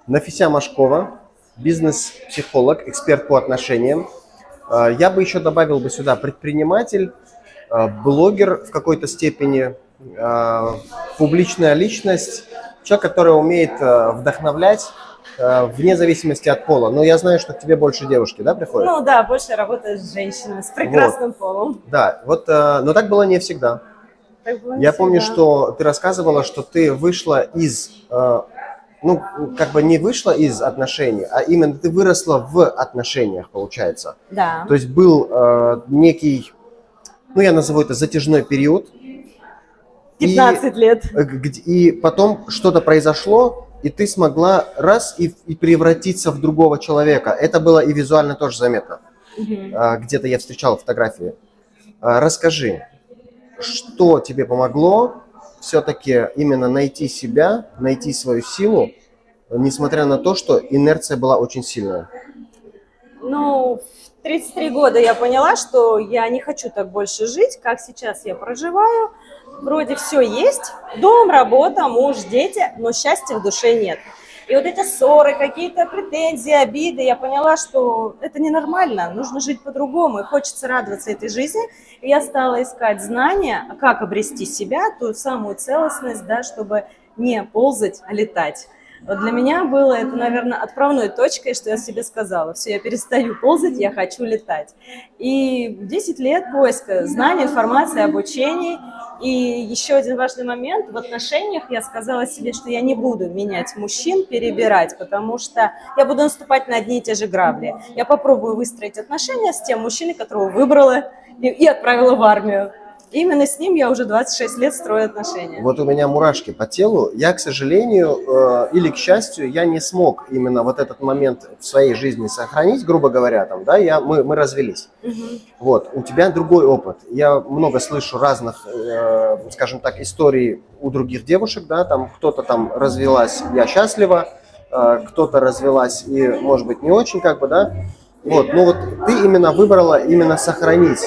Нафися Машкова, бизнес-психолог, эксперт по отношениям. Я бы еще добавил бы сюда предприниматель, блогер в какой-то степени, публичная личность, человек, который умеет вдохновлять вне зависимости от пола. Но я знаю, что к тебе больше девушки, да, приходят? Ну да, больше работаю с женщинами, с прекрасным полом. Да, вот, но так было не всегда. Я помню, что ты рассказывала, что ты вышла из, ну, как бы не вышла из отношений, а именно ты выросла в отношениях, получается. Да. То есть был некий, ну, я назову это затяжной период. 15 лет. И потом что-то произошло, и ты смогла раз и превратиться в другого человека. Это было и визуально тоже заметно. Где-то я встречал фотографии. Расскажи, что тебе помогло все-таки именно найти себя, найти свою силу, несмотря на то, что инерция была очень сильная? Ну, в 33 года я поняла, что я не хочу так больше жить, как сейчас я проживаю. Вроде все есть, дом, работа, муж, дети, но счастья в душе нет. И вот эти ссоры, какие-то претензии, обиды, я поняла, что это ненормально, нужно жить по-другому, и хочется радоваться этой жизни. И я стала искать знания, как обрести себя, ту самую целостность, да, чтобы не ползать, а летать. Вот для меня было это, наверное, отправной точкой, что я себе сказала: все, я перестаю ползать, я хочу летать. И 10 лет поиска знаний, информации, обучений. И еще один важный момент: в отношениях я сказала себе, что я не буду менять мужчин, перебирать, потому что я буду наступать на одни и те же грабли. Я попробую выстроить отношения с тем мужчиной, которого выбрала и отправила в армию. Именно с ним я уже 26 лет строю отношения. Вот у меня мурашки по телу. Я, к сожалению, или к счастью, я не смог именно вот этот момент в своей жизни сохранить, грубо говоря, там, да, мы развелись. Вот, у тебя другой опыт. Я много слышу разных, скажем так, историй у других девушек, да, там кто-то там развелась, я счастлива, кто-то развелась и, может быть, не очень, как бы, да. Вот, но вот ты именно выбрала именно сохранить.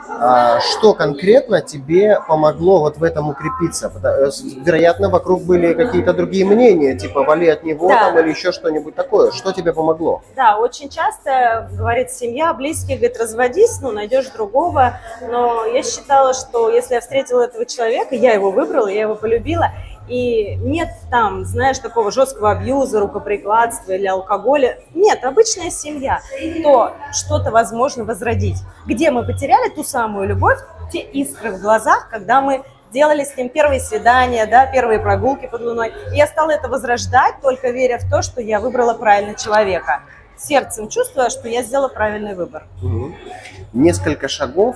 Что конкретно тебе помогло вот в этом укрепиться? Вероятно, вокруг были какие-то другие мнения, типа вали от него, да, там, или еще что-нибудь такое. Что тебе помогло? Да, очень часто говорит семья, близкие, говорит, разводись, ну, найдешь другого. Но я считала, что если я встретила этого человека, я его выбрала, я его полюбила, и нет там, знаешь, такого жесткого абьюза, рукоприкладства или алкоголя. Нет, обычная семья. То что-то возможно возродить. Где мы потеряли ту самую любовь, те искры в глазах, когда мы делали с ним первые свидания, да, первые прогулки под луной. И я стала это возрождать, только веря в то, что я выбрала правильного человека. Сердцем чувствуя, что я сделала правильный выбор. Несколько шагов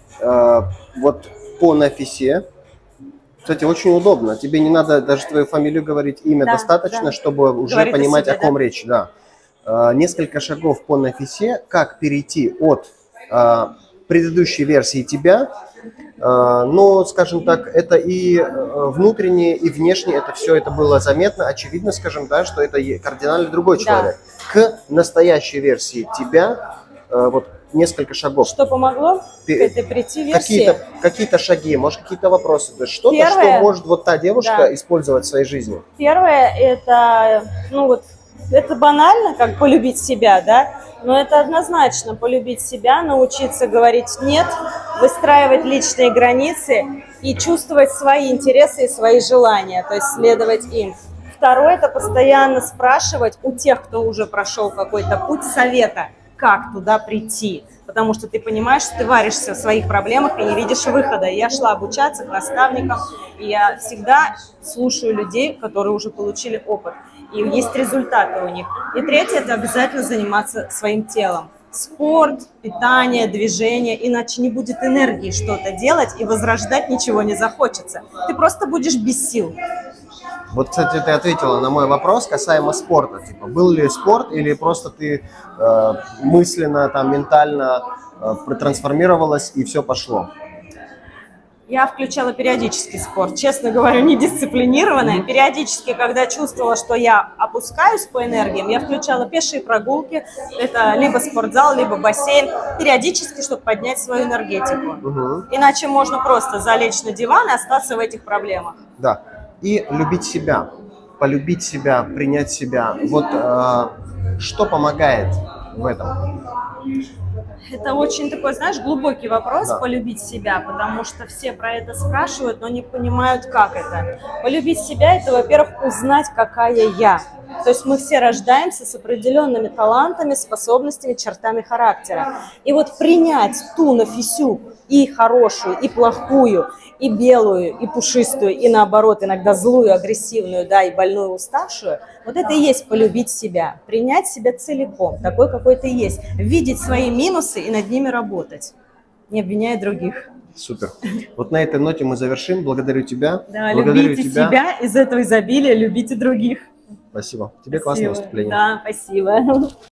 вот по Нафисе. Кстати, очень удобно. Тебе не надо даже твою фамилию говорить, имя да, достаточно, да, чтобы уже говорит понимать, о ком речь. Да. Несколько шагов по Нафисе, как перейти от предыдущей версии тебя, но, скажем так, это и внутреннее, и внешнее, это все это было заметно, очевидно, скажем, да, что это кардинально другой человек. Да. К настоящей версии тебя, вот, несколько шагов. Что помогло к этой прийти версии? Какие-то шаги, может, какие-то вопросы. То есть что-то, что может вот та девушка да, использовать в своей жизни. Первое, это, ну вот, это банально, как полюбить себя, да, но это однозначно полюбить себя, научиться говорить «нет», выстраивать личные границы и чувствовать свои интересы и свои желания, то есть следовать им. Второе, это постоянно спрашивать у тех, кто уже прошел какой-то путь, совета, как туда прийти, потому что ты понимаешь, что ты варишься в своих проблемах и не видишь выхода. Я шла обучаться к наставникам, и я всегда слушаю людей, которые уже получили опыт, и есть результаты у них. И третье – это обязательно заниматься своим телом. Спорт, питание, движение, иначе не будет энергии что-то делать, и возрождать ничего не захочется. Ты просто будешь без сил. Вот, кстати, ты ответила на мой вопрос касаемо спорта. Типа, был ли спорт или просто ты мысленно, там, ментально трансформировалась и все пошло? Я включала периодически спорт, честно говорю, не дисциплинированная. Периодически, когда чувствовала, что я опускаюсь по энергиям, я включала пешие прогулки. Это либо спортзал, либо бассейн. Периодически, чтобы поднять свою энергетику. Иначе можно просто залечь на диван и остаться в этих проблемах. Да. И любить себя. полюбить себя, принять себя. Вот что помогает в этом? Это очень такой, знаешь, глубокий вопрос, Да. полюбить себя, потому что все про это спрашивают, но не понимают, как это. Полюбить себя – это, во-первых, узнать, какая я. То есть мы все рождаемся с определенными талантами, способностями, чертами характера. И вот принять ту Нафисю, и хорошую, и плохую, и белую, и пушистую, и наоборот, иногда злую, агрессивную, да, и больную, уставшую, вот это и есть полюбить себя, принять себя целиком, такой, какой ты есть, видеть свои минусы и над ними работать, не обвиняя других. Супер. Вот на этой ноте мы завершим. Благодарю тебя. Да, Благодарю любите себя, из этого изобилия любите других. Спасибо. Тебе Спасибо. классное выступление. Да, спасибо.